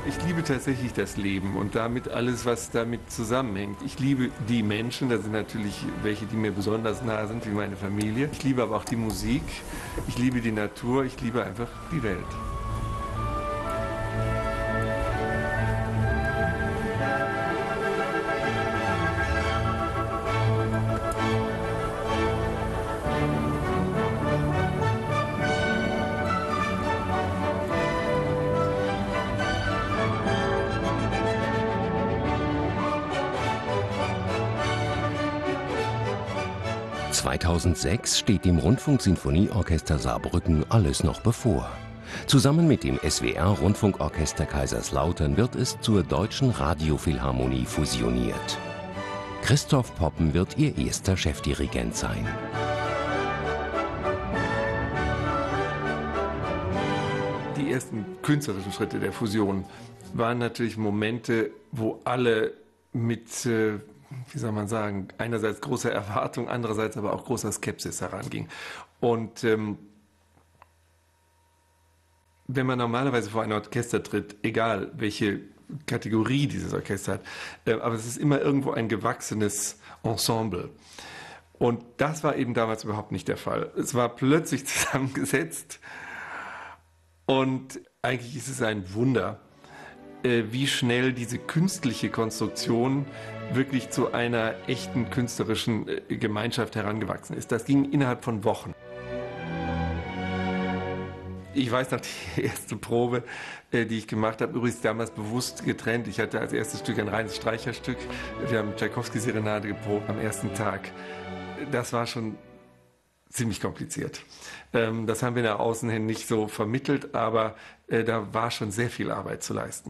Ich liebe tatsächlich das Leben und damit alles, was damit zusammenhängt. Ich liebe die Menschen, da sind natürlich welche, die mir besonders nah sind, wie meine Familie. Ich liebe aber auch die Musik, ich liebe die Natur, ich liebe einfach die Welt. (2006) steht dem Rundfunksinfonieorchester Saarbrücken alles noch bevor. Zusammen mit dem SWR-Rundfunkorchester Kaiserslautern wird es zur Deutschen Radiophilharmonie fusioniert. Christoph Poppen wird ihr erster Chefdirigent sein. Die ersten künstlerischen Schritte der Fusion waren natürlich Momente, wo alle mit, wie soll man sagen, einerseits großer Erwartung, andererseits aber auch großer Skepsis heranging. Und wenn man normalerweise vor ein Orchester tritt, egal welche Kategorie dieses Orchester hat, aber es ist immer irgendwo ein gewachsenes Ensemble. Und das war eben damals überhaupt nicht der Fall. Es war plötzlich zusammengesetzt und eigentlich ist es ein Wunder, wie schnell diese künstliche Konstruktion wirklich zu einer echten künstlerischen Gemeinschaft herangewachsen ist. Das ging innerhalb von Wochen. Ich weiß noch die erste Probe, die ich gemacht habe, übrigens damals bewusst getrennt. Ich hatte als erstes Stück ein reines Streicherstück. Wir haben Tschaikowski-Serenade geprobt am ersten Tag. Das war schon ziemlich kompliziert. Das haben wir nach außen hin nicht so vermittelt, aber da war schon sehr viel Arbeit zu leisten.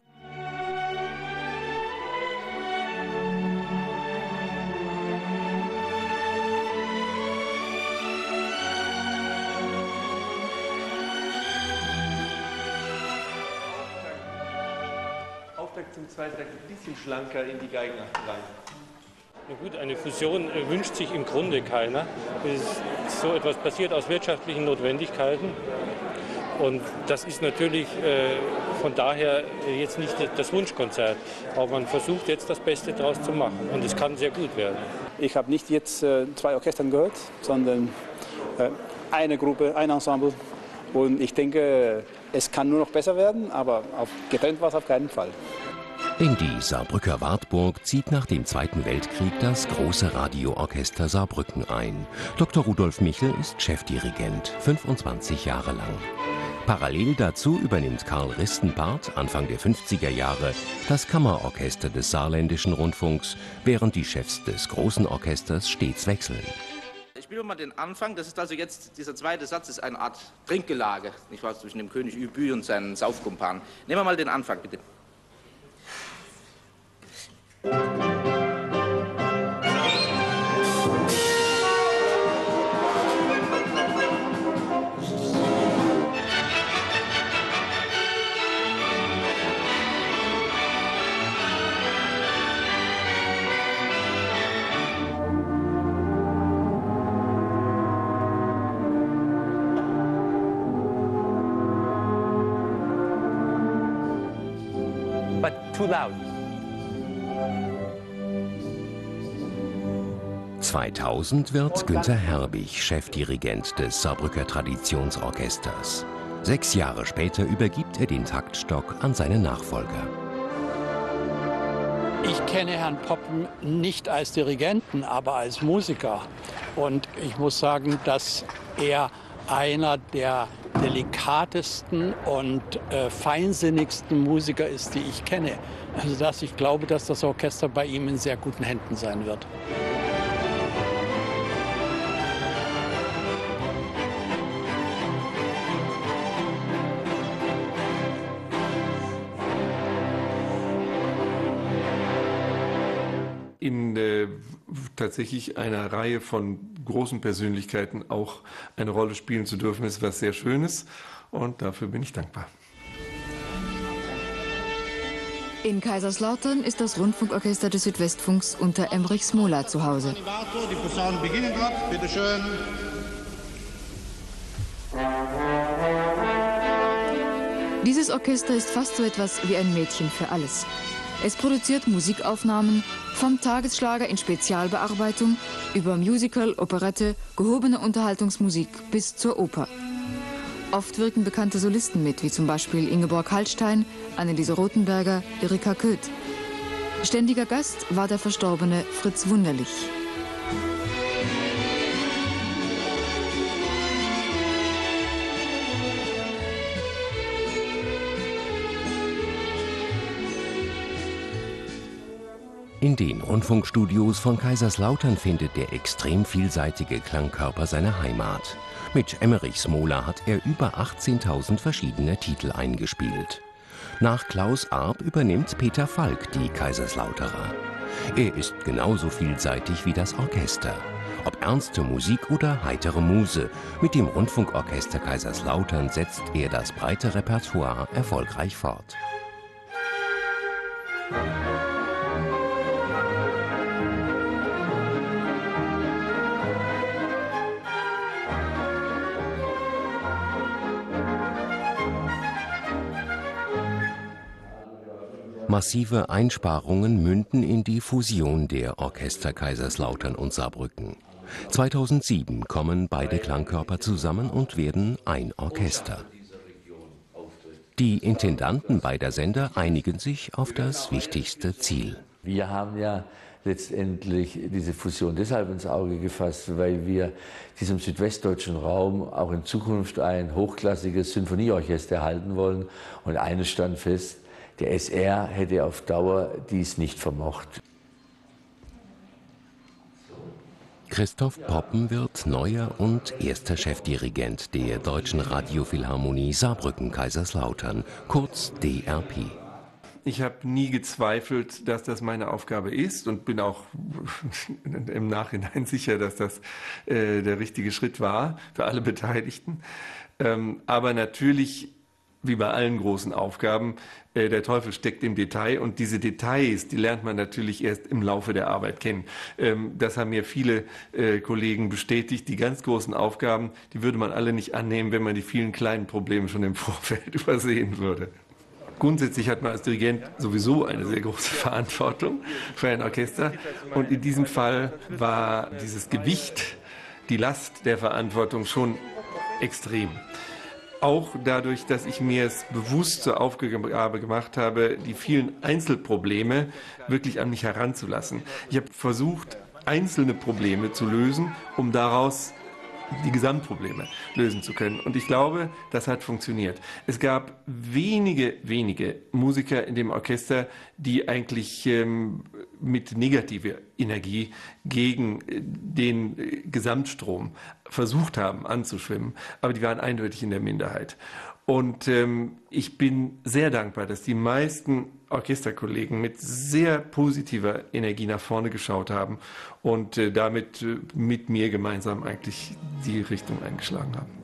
Auftakt zum Zweitakt ein bisschen schlanker in die Geigenacht rein. Na gut, eine Fusion wünscht sich im Grunde keiner. So etwas passiert aus wirtschaftlichen Notwendigkeiten. Und das ist natürlich von daher jetzt nicht das Wunschkonzert. Aber man versucht jetzt das Beste daraus zu machen. Und es kann sehr gut werden. Ich habe nicht jetzt zwei Orchestern gehört, sondern eine Gruppe, ein Ensemble. Und ich denke, es kann nur noch besser werden, aber getrennt war es auf keinen Fall. In die Saarbrücker Wartburg zieht nach dem Zweiten Weltkrieg das große Radioorchester Saarbrücken ein. Dr. Rudolf Michel ist Chefdirigent, 25 Jahre lang. Parallel dazu übernimmt Karl Ristenpart Anfang der 50er Jahre das Kammerorchester des Saarländischen Rundfunks, während die Chefs des großen Orchesters stets wechseln. Ich spiele mal den Anfang, das ist also jetzt, dieser zweite Satz ist eine Art Trinkgelage, nicht wahr, zwischen dem König Übü und seinen Saufkumpanen. Nehmen wir mal den Anfang, bitte. But too loud. 2000 wird Günter Herbig Chefdirigent des Saarbrücker Traditionsorchesters. 6 Jahre später übergibt er den Taktstock an seinen Nachfolger. Ich kenne Herrn Poppen nicht als Dirigenten, aber als Musiker. Und ich muss sagen, dass er einer der delikatesten und feinsinnigsten Musiker ist, die ich kenne. Also dass ich glaube, dass das Orchester bei ihm in sehr guten Händen sein wird. In tatsächlich einer Reihe von großen Persönlichkeiten auch eine Rolle spielen zu dürfen, ist was sehr Schönes und dafür bin ich dankbar. In Kaiserslautern ist das Rundfunkorchester des Südwestfunks unter Emrich Smola zu Hause. Die Posaunen beginnen gerade, bitteschön. Dieses Orchester ist fast so etwas wie ein Mädchen für alles. Es produziert Musikaufnahmen, vom Tagesschlager in Spezialbearbeitung über Musical, Operette, gehobene Unterhaltungsmusik bis zur Oper. Oft wirken bekannte Solisten mit, wie zum Beispiel Ingeborg Hallstein, Anneliese Rothenberger, Erika Köth. Ständiger Gast war der verstorbene Fritz Wunderlich. In den Rundfunkstudios von Kaiserslautern findet der extrem vielseitige Klangkörper seine Heimat. Mit Emmerich Smola hat er über 18.000 verschiedene Titel eingespielt. Nach Klaus Arp übernimmt Peter Falk die Kaiserslauterer. Er ist genauso vielseitig wie das Orchester. Ob ernste Musik oder heitere Muse, mit dem Rundfunkorchester Kaiserslautern setzt er das breite Repertoire erfolgreich fort. Massive Einsparungen münden in die Fusion der Orchester Kaiserslautern und Saarbrücken. 2007 kommen beide Klangkörper zusammen und werden ein Orchester. Die Intendanten beider Sender einigen sich auf das wichtigste Ziel. Wir haben ja letztendlich diese Fusion deshalb ins Auge gefasst, weil wir diesem südwestdeutschen Raum auch in Zukunft ein hochklassiges Sinfonieorchester erhalten wollen. Und eines stand fest: Der SR hätte auf Dauer dies nicht vermocht. Christoph Poppen wird neuer und erster Chefdirigent der Deutschen Radiophilharmonie Saarbrücken-Kaiserslautern, kurz DRP. Ich habe nie gezweifelt, dass das meine Aufgabe ist und bin auch im Nachhinein sicher, dass das der richtige Schritt war für alle Beteiligten. Aber natürlich, wie bei allen großen Aufgaben, der Teufel steckt im Detail und diese Details, die lernt man natürlich erst im Laufe der Arbeit kennen. Das haben mir viele Kollegen bestätigt. Die ganz großen Aufgaben, die würde man alle nicht annehmen, wenn man die vielen kleinen Probleme schon im Vorfeld übersehen würde. Grundsätzlich hat man als Dirigent sowieso eine sehr große Verantwortung für ein Orchester. Und in diesem Fall war dieses Gewicht, die Last der Verantwortung schon extrem. Auch dadurch, dass ich mir es bewusst zur Aufgabe gemacht habe, die vielen Einzelprobleme wirklich an mich heranzulassen. Ich habe versucht, einzelne Probleme zu lösen, um daraus die Gesamtprobleme lösen zu können. Und ich glaube, das hat funktioniert. Es gab wenige Musiker in dem Orchester, die eigentlich mit negativer Energie gegen den Gesamtstrom versucht haben anzuschwimmen. Aber die waren eindeutig in der Minderheit. Und ich bin sehr dankbar, dass die meisten Orchesterkollegen mit sehr positiver Energie nach vorne geschaut haben und damit mit mir gemeinsam eigentlich die Richtung eingeschlagen haben.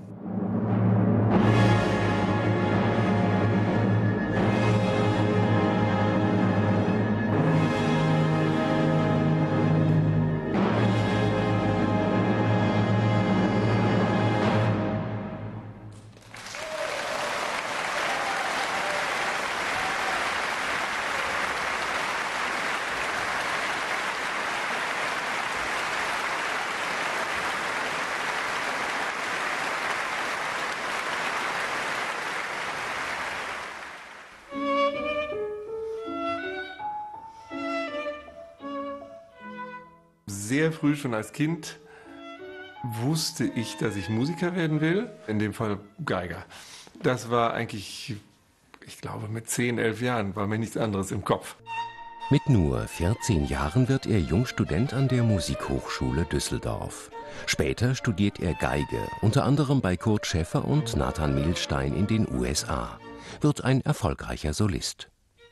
Sehr früh schon als Kind wusste ich, dass ich Musiker werden will, in dem Fall Geiger. Das war eigentlich, ich glaube, mit 10, 11 Jahren war mir nichts anderes im Kopf. Mit nur 14 Jahren wird er Jungstudent an der Musikhochschule Düsseldorf. Später studiert er Geige, unter anderem bei Kurt Schäffer und Nathan Milstein in den USA. Wird ein erfolgreicher Solist.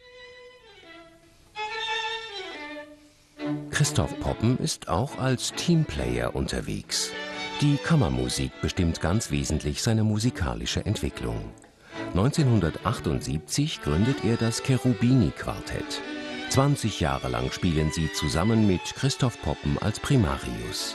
Christoph Poppen ist auch als Teamplayer unterwegs. Die Kammermusik bestimmt ganz wesentlich seine musikalische Entwicklung. 1978 gründet er das Cherubini-Quartett. 20 Jahre lang spielen sie zusammen mit Christoph Poppen als Primarius.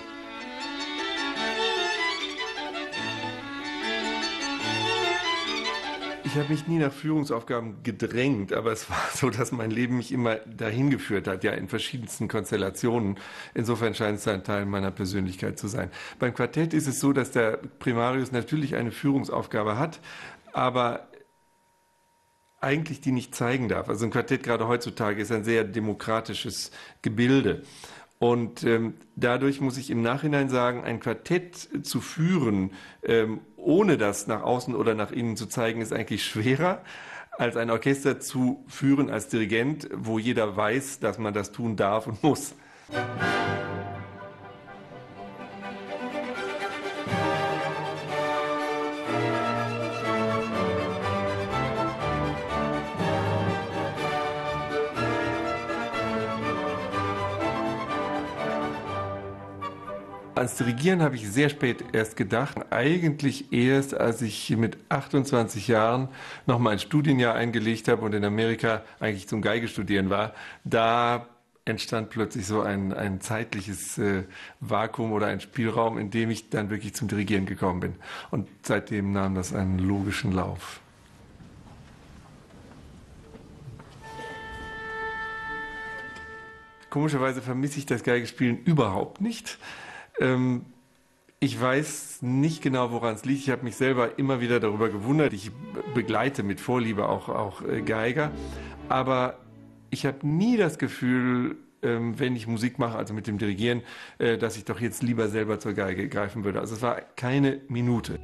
Ich Ich habe mich nie nach Führungsaufgaben gedrängt, aber es war so, dass mein Leben mich immer dahin geführt hat, ja, in verschiedensten Konstellationen. Insofern scheint es ein Teil meiner Persönlichkeit zu sein. Beim Quartett ist es so, dass der Primarius natürlich eine Führungsaufgabe hat, aber eigentlich die nicht zeigen darf. Also ein Quartett gerade heutzutage ist ein sehr demokratisches Gebilde. Und dadurch muss ich im Nachhinein sagen, ein Quartett zu führen, ohne das nach außen oder nach innen zu zeigen, ist eigentlich schwerer, als ein Orchester zu führen als Dirigent, wo jeder weiß, dass man das tun darf und muss. Ans Dirigieren habe ich sehr spät erst gedacht. Eigentlich erst, als ich mit 28 Jahren noch mal ein Studienjahr eingelegt habe und in Amerika eigentlich zum Geigestudieren war. Da entstand plötzlich so ein zeitliches Vakuum oder ein Spielraum, in dem ich dann wirklich zum Dirigieren gekommen bin. Und seitdem nahm das einen logischen Lauf. Komischerweise vermisse ich das Geigespielen überhaupt nicht. Ich weiß nicht genau, woran es liegt. Ich habe mich selber immer wieder darüber gewundert. Ich begleite mit Vorliebe auch Geiger. Aber ich habe nie das Gefühl, wenn ich Musik mache, also mit dem Dirigieren, dass ich doch jetzt lieber selber zur Geige greifen würde. Also es war keine Minute.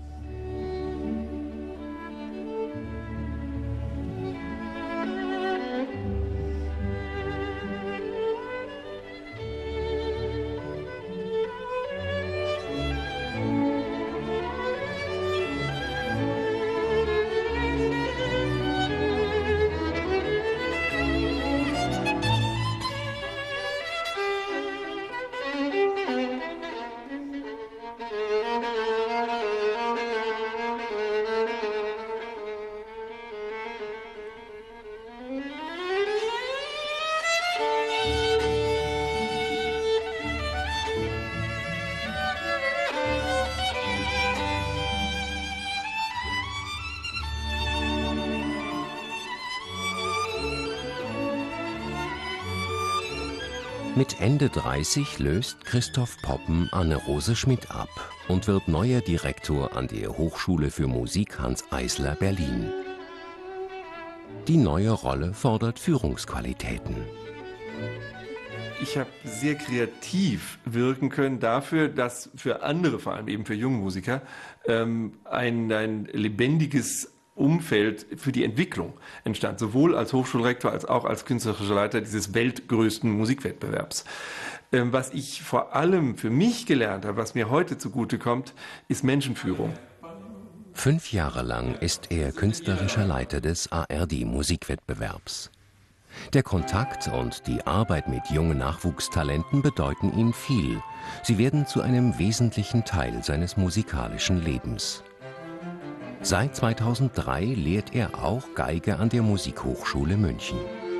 Mit Ende 30 löst Christoph Poppen Anne-Rose Schmidt ab und wird neuer Direktor an der Hochschule für Musik Hans Eisler Berlin. Die neue Rolle fordert Führungsqualitäten. Ich habe sehr kreativ wirken können dafür, dass für andere, vor allem eben für junge Musiker, ein lebendiges Umfeld für die Entwicklung entstand, sowohl als Hochschulrektor als auch als künstlerischer Leiter dieses weltgrößten Musikwettbewerbs. Was ich vor allem für mich gelernt habe, was mir heute zugutekommt, ist Menschenführung. 5 Jahre lang ist er künstlerischer Leiter des ARD-Musikwettbewerbs. Der Kontakt und die Arbeit mit jungen Nachwuchstalenten bedeuten ihm viel. Sie werden zu einem wesentlichen Teil seines musikalischen Lebens. Seit 2003 lehrt er auch Geige an der Musikhochschule München.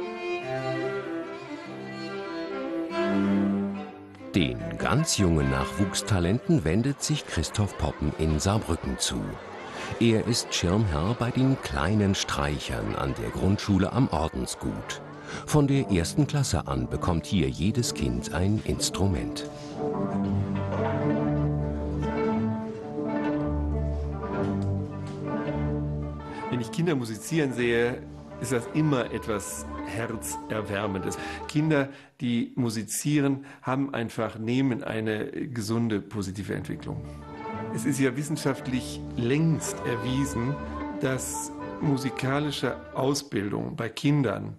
Den ganz jungen Nachwuchstalenten wendet sich Christoph Poppen in Saarbrücken zu. Er ist Schirmherr bei den kleinen Streichern an der Grundschule am Ordensgut. Von der 1. Klasse an bekommt hier jedes Kind ein Instrument. Wenn ich Kinder musizieren sehe, ist das immer etwas Herzerwärmendes. Kinder, die musizieren, nehmen eine gesunde, positive Entwicklung. Es ist ja wissenschaftlich längst erwiesen, dass musikalische Ausbildung bei Kindern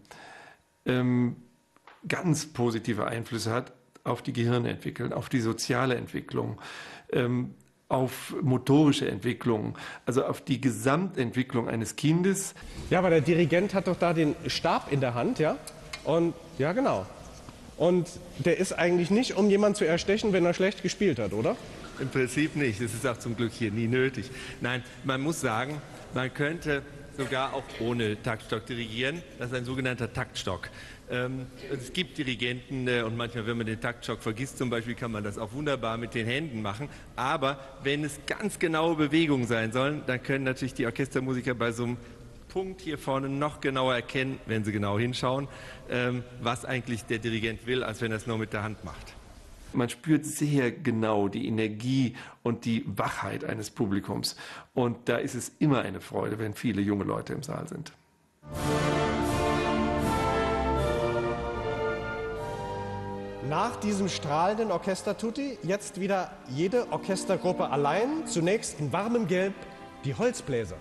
ganz positive Einflüsse hat auf die Gehirnentwicklung, auf die soziale Entwicklung, auf motorische Entwicklung, also auf die Gesamtentwicklung eines Kindes. Ja, aber der Dirigent hat doch da den Stab in der Hand, ja? Und ja, genau. Und der ist eigentlich nicht, um jemanden zu erstechen, wenn er schlecht gespielt hat, oder? Im Prinzip nicht. Das ist auch zum Glück hier nie nötig. Nein, man muss sagen, man könnte sogar auch ohne Taktstock dirigieren. Das ist ein sogenannter Taktstock. Es gibt Dirigenten und manchmal, wenn man den Taktstock vergisst zum Beispiel, kann man das auch wunderbar mit den Händen machen. Aber wenn es ganz genaue Bewegungen sein sollen, dann können natürlich die Orchestermusiker bei so einem Punkt hier vorne noch genauer erkennen, wenn sie genau hinschauen, was eigentlich der Dirigent will, als wenn er es nur mit der Hand macht. Man spürt sehr genau die Energie und die Wachheit eines Publikums. Und da ist es immer eine Freude, wenn viele junge Leute im Saal sind. Nach diesem strahlenden Orchestertutti jetzt wieder jede Orchestergruppe allein. Zunächst in warmem Gelb die Holzbläser.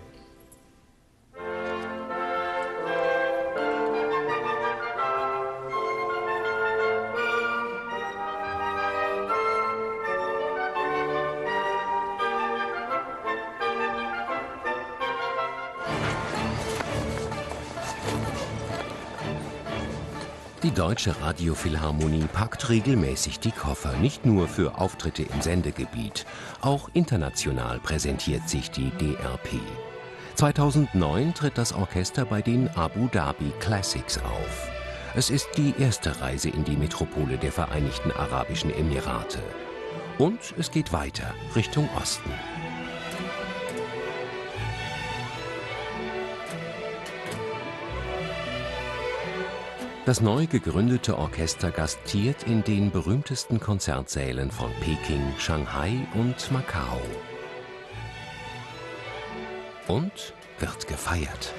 Die Deutsche Radiophilharmonie packt regelmäßig die Koffer, nicht nur für Auftritte im Sendegebiet. Auch international präsentiert sich die DRP. 2009 tritt das Orchester bei den Abu Dhabi Classics auf. Es ist die erste Reise in die Metropole der Vereinigten Arabischen Emirate. Und es geht weiter Richtung Osten. Das neu gegründete Orchester gastiert in den berühmtesten Konzertsälen von Peking, Shanghai und Macau. Und wird gefeiert.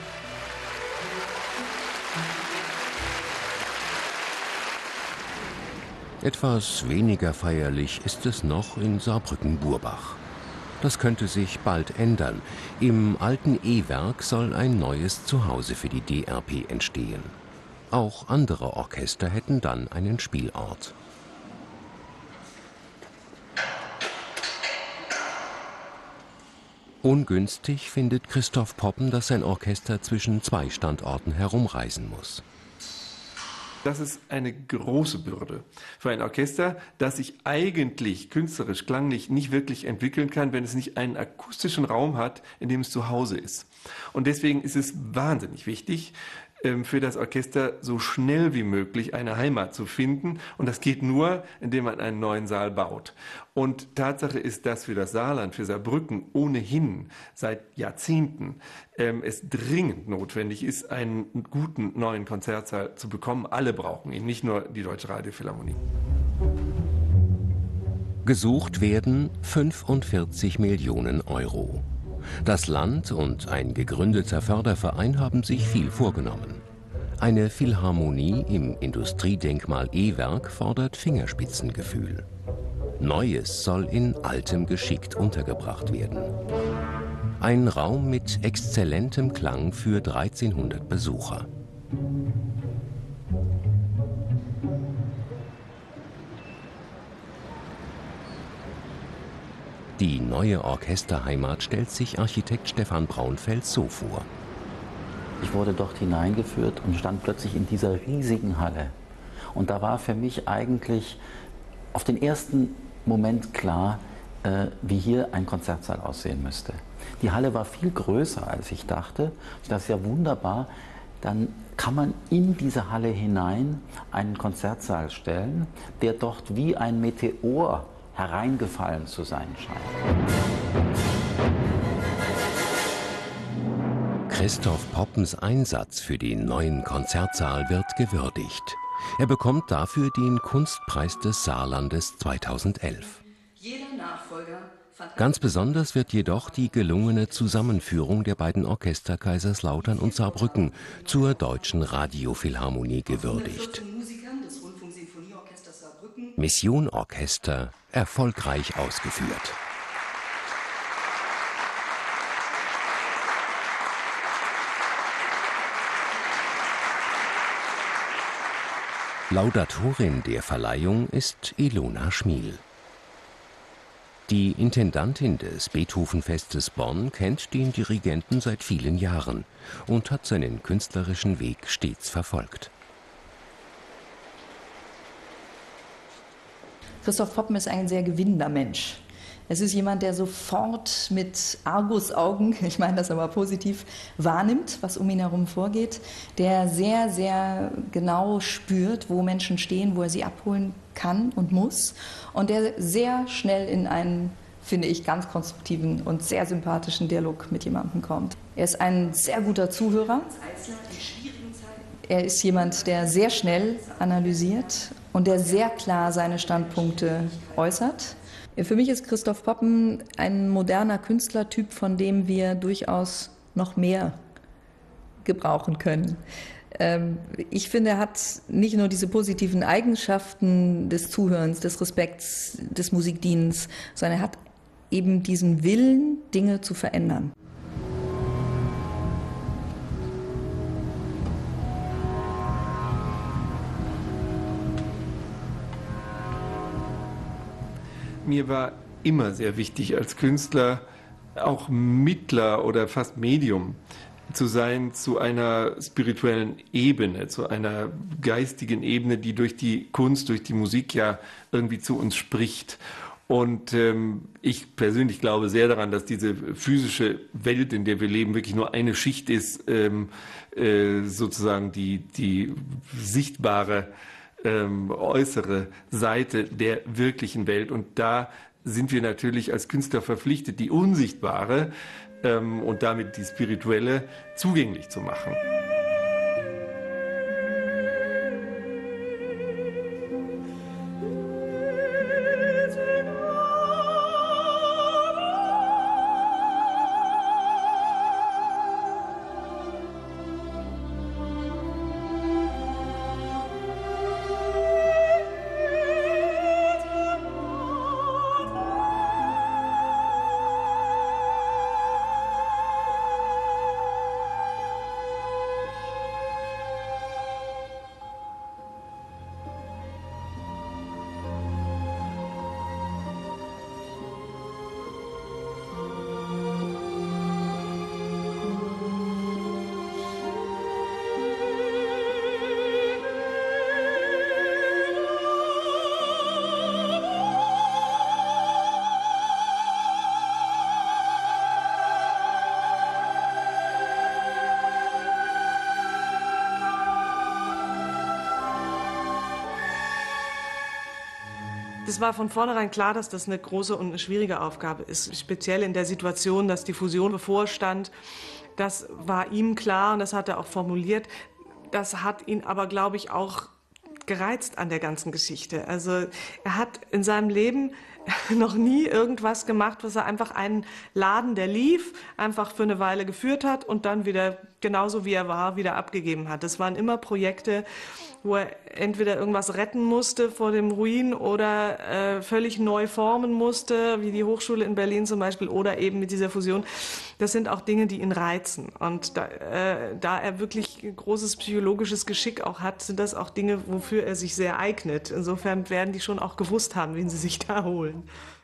Etwas weniger feierlich ist es noch in Saarbrücken-Burbach. Das könnte sich bald ändern. Im alten E-Werk soll ein neues Zuhause für die DRP entstehen. Auch andere Orchester hätten dann einen Spielort. Ungünstig findet Christoph Poppen, dass sein Orchester zwischen zwei Standorten herumreisen muss. Das ist eine große Bürde für ein Orchester, das sich eigentlich künstlerisch, klanglich nicht wirklich entwickeln kann, wenn es nicht einen akustischen Raum hat, in dem es zu Hause ist. Und deswegen ist es wahnsinnig wichtig, für das Orchester so schnell wie möglich eine Heimat zu finden. Und das geht nur, indem man einen neuen Saal baut. Und Tatsache ist, dass für das Saarland, für Saarbrücken ohnehin seit Jahrzehnten es dringend notwendig ist, einen guten neuen Konzertsaal zu bekommen. Alle brauchen ihn, nicht nur die Deutsche Radiophilharmonie. Gesucht werden 45 Millionen Euro. Das Land und ein gegründeter Förderverein haben sich viel vorgenommen. Eine Philharmonie im Industriedenkmal E-Werk fordert Fingerspitzengefühl. Neues soll in altem geschickt untergebracht werden. Ein Raum mit exzellentem Klang für 1300 Besucher. Die neue Orchesterheimat stellt sich Architekt Stefan Braunfels so vor. Ich wurde dort hineingeführt und stand plötzlich in dieser riesigen Halle. Und da war für mich eigentlich auf den ersten Moment klar, wie hier ein Konzertsaal aussehen müsste. Die Halle war viel größer, als ich dachte. Das ist ja wunderbar. Dann kann man in diese Halle hinein einen Konzertsaal stellen, der dort wie ein Meteor hereingefallen zu sein scheint. Christoph Poppens Einsatz für den neuen Konzertsaal wird gewürdigt. Er bekommt dafür den Kunstpreis des Saarlandes 2011. Ganz besonders wird jedoch die gelungene Zusammenführung der beiden Orchester Kaiserslautern und Saarbrücken zur Deutschen Radiophilharmonie gewürdigt. Mission Orchester erfolgreich ausgeführt. Laudatorin der Verleihung ist Ilona Schmiel. Die Intendantin des Beethoven-Festes Bonn kennt den Dirigenten seit vielen Jahren und hat seinen künstlerischen Weg stets verfolgt. Christoph Poppen ist ein sehr gewinnender Mensch. Es ist jemand, der sofort mit Argusaugen, ich meine das aber positiv, wahrnimmt, was um ihn herum vorgeht, der sehr, sehr genau spürt, wo Menschen stehen, wo er sie abholen kann und muss und der sehr schnell in einen, finde ich, ganz konstruktiven und sehr sympathischen Dialog mit jemandem kommt. Er ist ein sehr guter Zuhörer. Er ist jemand, der sehr schnell analysiert und der sehr klar seine Standpunkte äußert. Für mich ist Christoph Poppen ein moderner Künstlertyp, von dem wir durchaus noch mehr gebrauchen können. Ich finde, er hat nicht nur diese positiven Eigenschaften des Zuhörens, des Respekts, des Musikdienens, sondern er hat eben diesen Willen, Dinge zu verändern. Mir war immer sehr wichtig, als Künstler auch Mittler oder fast Medium zu sein zu einer spirituellen Ebene, zu einer geistigen Ebene, die durch die Kunst, durch die Musik ja irgendwie zu uns spricht. Und ich persönlich glaube sehr daran, dass diese physische Welt, in der wir leben, wirklich nur eine Schicht ist, sozusagen die sichtbare äußere Seite der wirklichen Welt. Und da sind wir natürlich als Künstler verpflichtet, die unsichtbare und damit die spirituelle zugänglich zu machen. Es war von vornherein klar, dass das eine große und eine schwierige Aufgabe ist, speziell in der Situation, dass die Fusion bevorstand. Das war ihm klar und das hat er auch formuliert. Das hat ihn aber, glaube ich, auch gereizt an der ganzen Geschichte. Also er hat in seinem Leben noch nie irgendwas gemacht, was er einfach einen Laden, der lief, einfach für eine Weile geführt hat und dann wieder genauso wie er war, wieder abgegeben hat. Das waren immer Projekte, wo er entweder irgendwas retten musste vor dem Ruin oder völlig neu formen musste, wie die Hochschule in Berlin zum Beispiel, oder eben mit dieser Fusion. Das sind auch Dinge, die ihn reizen. Und da er wirklich großes psychologisches Geschick auch hat, sind das auch Dinge, wofür er sich sehr eignet. Insofern werden die schon auch gewusst haben, wen sie sich da holen.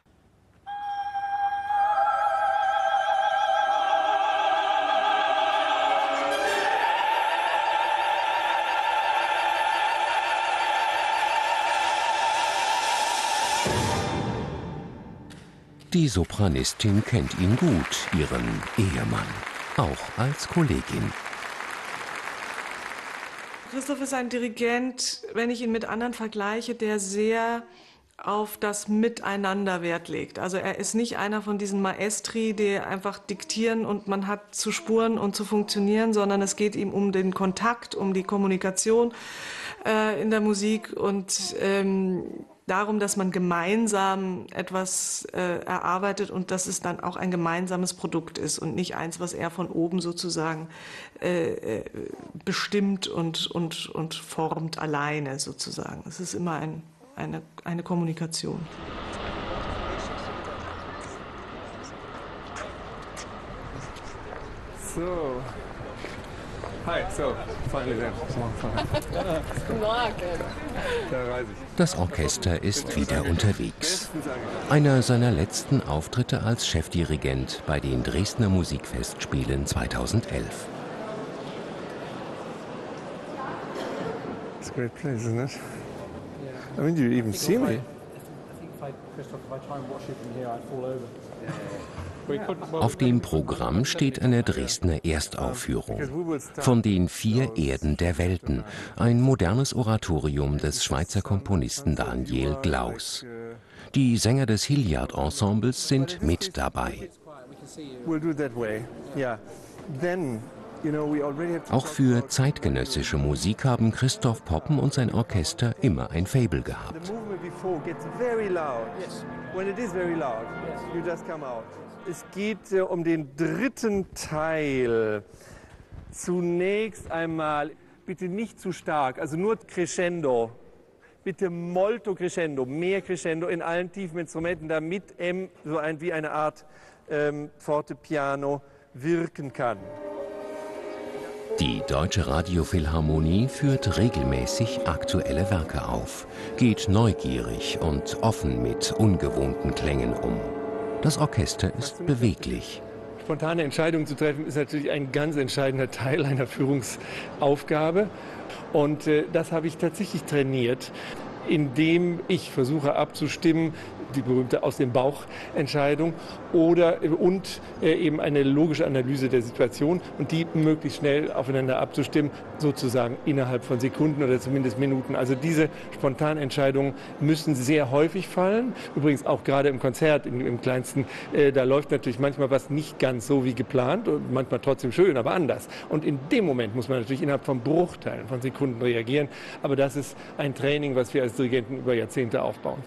Die Sopranistin kennt ihn gut, ihren Ehemann, auch als Kollegin. Christoph ist ein Dirigent, wenn ich ihn mit anderen vergleiche, der sehr auf das Miteinander Wert legt. Also er ist nicht einer von diesen Maestri, die einfach diktieren und man hat zu spuren und zu funktionieren, sondern es geht ihm um den Kontakt, um die Kommunikation in der Musik und darum, dass man gemeinsam etwas erarbeitet und dass es dann auch ein gemeinsames Produkt ist und nicht eins, was er von oben sozusagen bestimmt und formt alleine sozusagen. Es ist immer eine Kommunikation. So. Hi, so, finally there. Guten Morgen. Das Orchester ist wieder unterwegs. Einer seiner letzten Auftritte als Chefdirigent bei den Dresdner Musikfestspielen 2011. It's a great place, isn't it? I mean, do you even see me? Auf dem Programm steht eine Dresdner Erstaufführung von den 4 Erden der Welten, ein modernes Oratorium des Schweizer Komponisten Daniel Glaus. Die Sänger des Hilliard-Ensembles sind mit dabei. Auch für zeitgenössische Musik haben Christoph Poppen und sein Orchester immer ein Faible gehabt. Es geht um den 3. Teil. Zunächst einmal, bitte nicht zu stark, also nur Crescendo. Bitte molto crescendo, mehr Crescendo in allen tiefen Instrumenten, damit so wie eine Art Fortepiano wirken kann. Die Deutsche Radiophilharmonie führt regelmäßig aktuelle Werke auf, geht neugierig und offen mit ungewohnten Klängen um. Das Orchester ist beweglich. Spontane Entscheidungen zu treffen ist natürlich ein ganz entscheidender Teil einer Führungsaufgabe. Und das habe ich tatsächlich trainiert, indem ich versuche abzustimmen, die berühmte aus dem Bauch Entscheidung und eben eine logische Analyse der Situation und die möglichst schnell aufeinander abzustimmen, sozusagen innerhalb von Sekunden oder zumindest Minuten. Also diese spontanen Entscheidungen müssen sehr häufig fallen. Übrigens auch gerade im Konzert, im Kleinsten, da läuft natürlich manchmal was nicht ganz so wie geplant und manchmal trotzdem schön, aber anders. Und in dem Moment muss man natürlich innerhalb von Bruchteilen von Sekunden reagieren. Aber das ist ein Training, was wir als Dirigenten über Jahrzehnte aufbauen.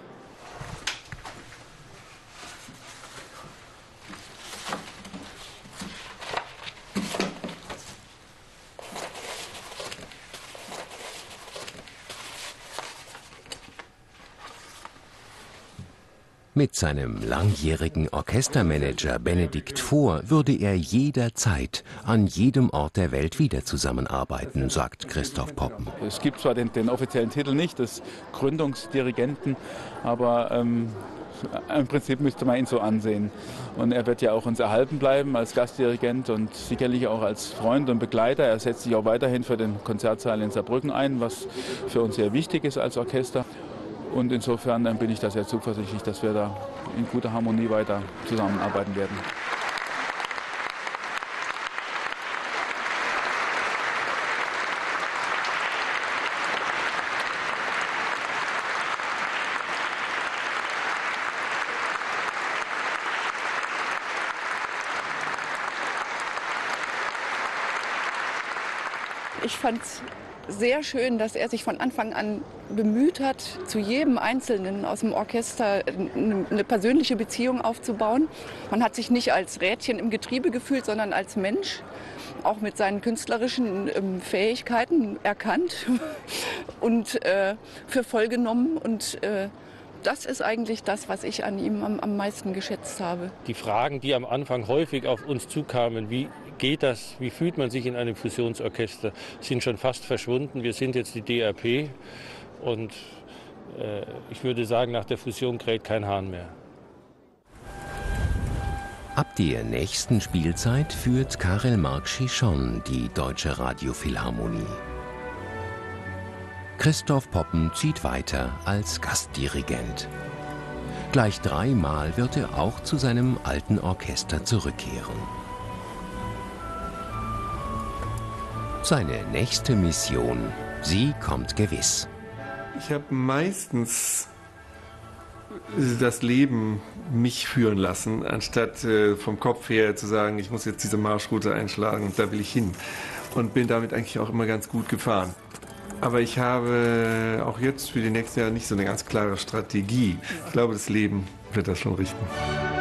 Mit seinem langjährigen Orchestermanager Benedikt Vohr würde er jederzeit an jedem Ort der Welt wieder zusammenarbeiten, sagt Christoph Poppen. Es gibt zwar den offiziellen Titel nicht, des Gründungsdirigenten, aber im Prinzip müsste man ihn so ansehen. Und er wird ja auch uns erhalten bleiben als Gastdirigent und sicherlich auch als Freund und Begleiter. Er setzt sich auch weiterhin für den Konzertsaal in Saarbrücken ein, was für uns sehr wichtig ist als Orchester. Und insofern bin ich da sehr zuversichtlich, dass wir da in guter Harmonie weiter zusammenarbeiten werden. Ich fand es sehr schön, dass er sich von Anfang an bemüht hat, zu jedem Einzelnen aus dem Orchester eine persönliche Beziehung aufzubauen. Man hat sich nicht als Rädchen im Getriebe gefühlt, sondern als Mensch, auch mit seinen künstlerischen Fähigkeiten erkannt und für voll genommen. Und das ist eigentlich das, was ich an ihm am meisten geschätzt habe. Die Fragen, die am Anfang häufig auf uns zukamen, wie geht das, wie fühlt man sich in einem Fusionsorchester, sind schon fast verschwunden. Wir sind jetzt die DRP und ich würde sagen, nach der Fusion kräht kein Hahn mehr. Ab der nächsten Spielzeit führt Karel Mark Chichon die Deutsche Radiophilharmonie. Christoph Poppen zieht weiter als Gastdirigent. Gleich 3-mal wird er auch zu seinem alten Orchester zurückkehren. Seine nächste Mission, sie kommt gewiss. Ich habe meistens das Leben mich führen lassen, anstatt vom Kopf her zu sagen, ich muss jetzt diese Marschroute einschlagen und da will ich hin. Und bin damit eigentlich auch immer ganz gut gefahren. Aber ich habe auch jetzt für die nächsten Jahre nicht so eine ganz klare Strategie. Ich glaube, das Leben wird das schon richten.